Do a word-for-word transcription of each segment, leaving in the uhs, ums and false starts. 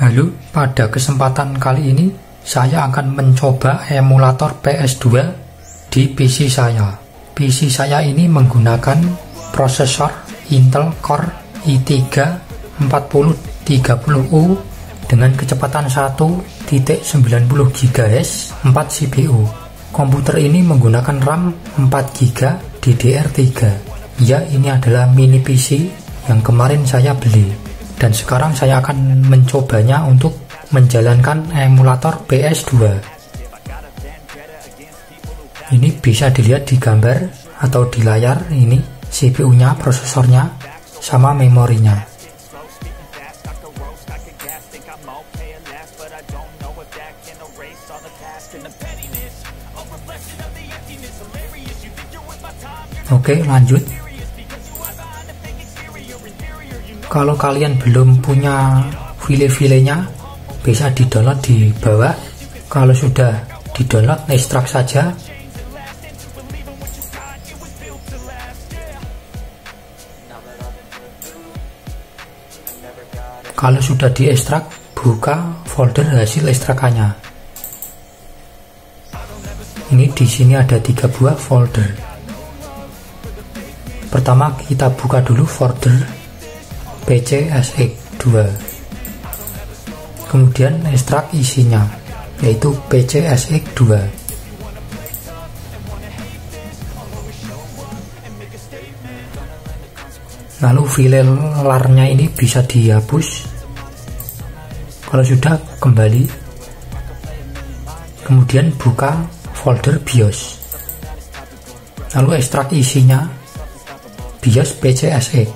Halo, pada kesempatan kali ini saya akan mencoba emulator P S dua di P C saya. P C saya ini menggunakan prosesor Intel Core i tiga empat nol tiga nol U dengan kecepatan satu titik sembilan nol gigahertz empat C P U. Komputer ini menggunakan RAM empat giga D D R tiga. Ya, ini adalah mini P C yang kemarin saya beli. Dan sekarang saya akan mencobanya untuk menjalankan emulator P S dua. Ini bisa dilihat di gambar atau di layar, ini C P U-nya, prosesornya, sama memorinya. Oke, lanjut. Kalau kalian belum punya file-filenya, bisa di-download di bawah. Kalau sudah di-download, ekstrak saja. Kalau sudah diekstrak, buka folder hasil ekstrakannya. Ini di sini ada tiga buah folder. Pertama kita buka dulu folder P C S X dua, kemudian ekstrak isinya, yaitu P C S X dua. Lalu file lar-nya ini bisa dihapus. Kalau sudah, kembali, kemudian buka folder BIOS, lalu ekstrak isinya, BIOS P C S X.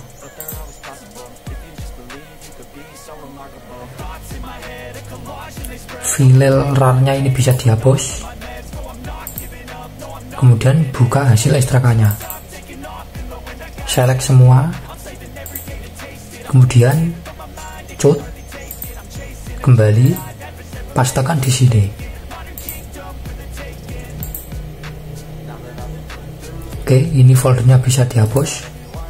File rar-nya ini bisa dihapus, kemudian buka hasil ekstrakannya, select semua, kemudian cut, kembali, pastekan di sini. Oke, ini foldernya bisa dihapus,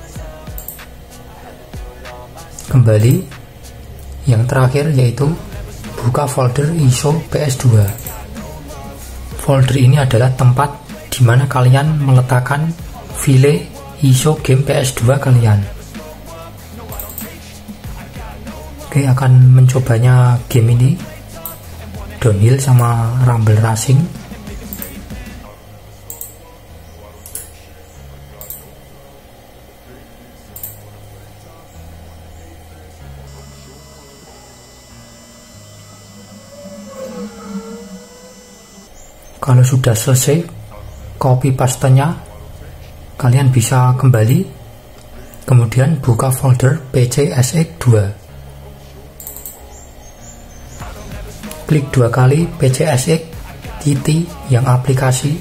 kembali. Yang terakhir yaitu buka folder I S O P S dua. Folder ini adalah tempat di mana kalian meletakkan file I S O game P S dua kalian. Oke, akan mencobanya game ini, Downhill sama Rumble Racing. Kalau sudah selesai copy pastenya, kalian bisa kembali, kemudian buka folder P C S X dua. Klik dua kali P C S X titik yang aplikasi.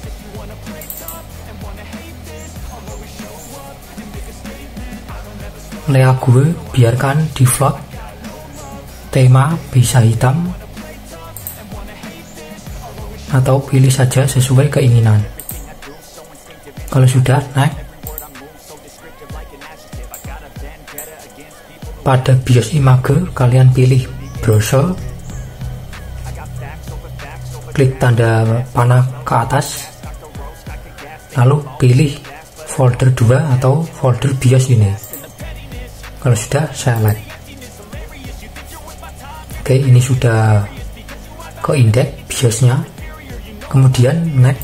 Layout gue biarkan default, tema bisa hitam, atau pilih saja sesuai keinginan. Kalau sudah, next. Pada BIOS Image kalian pilih browser, klik tanda panah ke atas, lalu pilih folder dua atau folder BIOS ini. Kalau sudah, select. Oke, ini sudah ke indeks BIOS-nya. Kemudian next,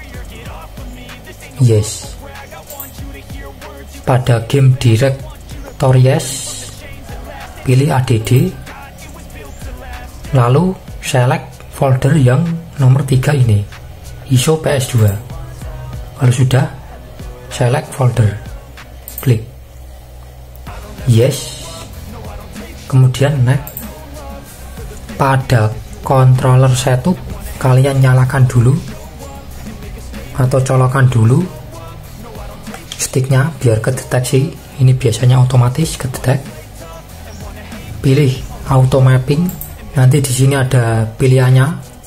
yes. Pada game directories pilih add, lalu select folder yang nomor tiga ini, I S O P S dua. Kalau sudah, select folder, klik yes, kemudian next. Pada controller setup kalian nyalakan dulu atau colokan dulu sticknya biar kedeteksi. Ini biasanya otomatis kedetek. Pilih auto mapping, nanti di sini ada pilihannya.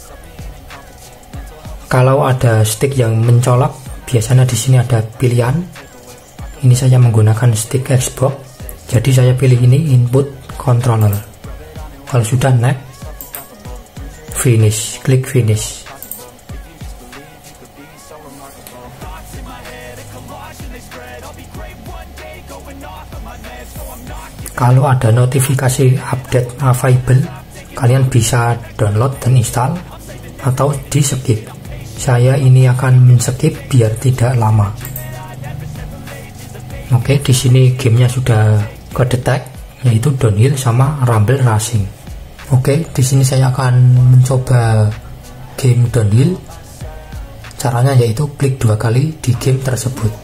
Kalau ada stick yang mencolok, biasanya di sini ada pilihan. Ini saya menggunakan stick Xbox, jadi saya pilih ini input controller. Kalau sudah, next, finish, klik finish. Kalau ada notifikasi update available, kalian bisa download dan install atau di skip. Saya ini akan men-skip biar tidak lama. Oke, di sini gamenya sudah kedetek, yaitu downhill sama rumble racing. Oke, di sini saya akan mencoba game downhill. Caranya yaitu klik dua kali di game tersebut.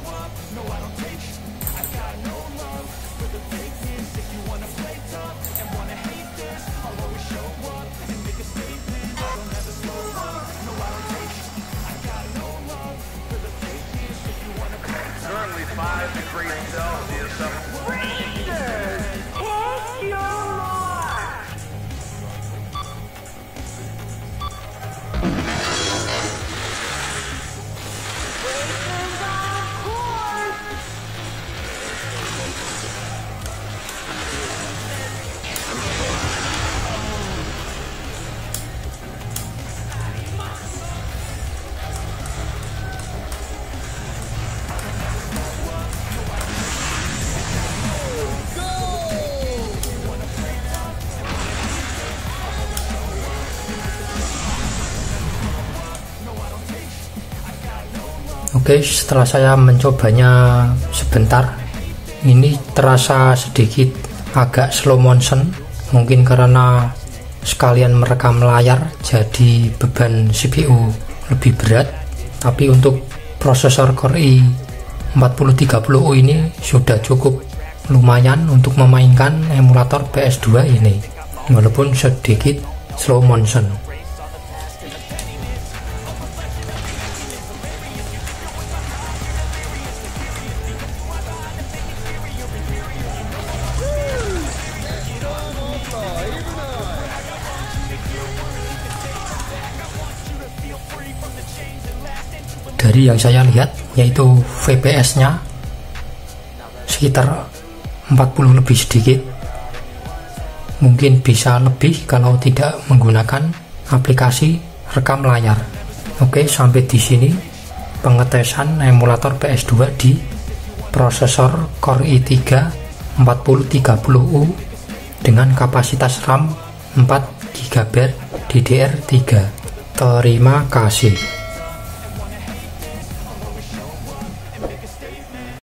Oke, setelah saya mencobanya sebentar, ini terasa sedikit agak slow motion, mungkin karena sekalian merekam layar jadi beban C P U lebih berat. Tapi untuk prosesor Core i empat nol tiga nol U ini sudah cukup lumayan untuk memainkan emulator P S dua ini, walaupun sedikit slow motion. Dari yang saya lihat, yaitu V P S-nya sekitar empat puluh lebih sedikit. Mungkin bisa lebih kalau tidak menggunakan aplikasi rekam layar. Oke, sampai di sini pengetesan emulator P S dua di prosesor Core i tiga empat nol tiga nol U dengan kapasitas RAM empat giga byte D D R tiga. Terima kasih.